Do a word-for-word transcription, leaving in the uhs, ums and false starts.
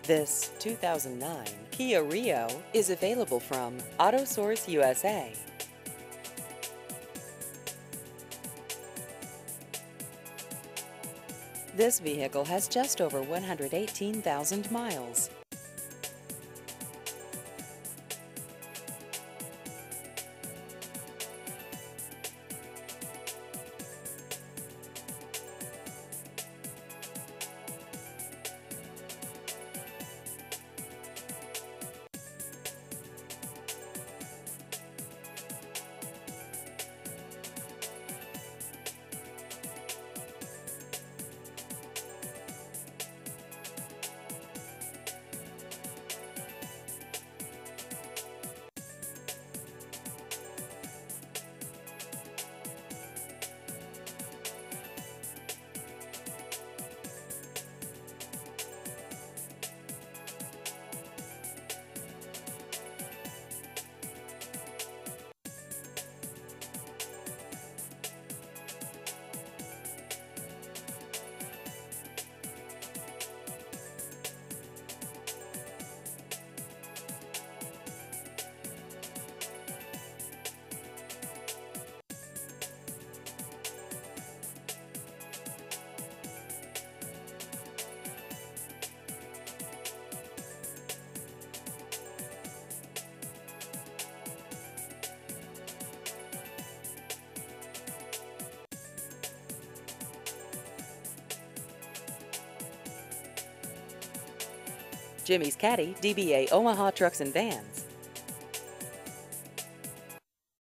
This two thousand nine Kia Rio is available from AutoSource U S A. This vehicle has just over one hundred eighteen thousand miles. Jimmy's Caddy, D B A Omaha Trucks and Vans.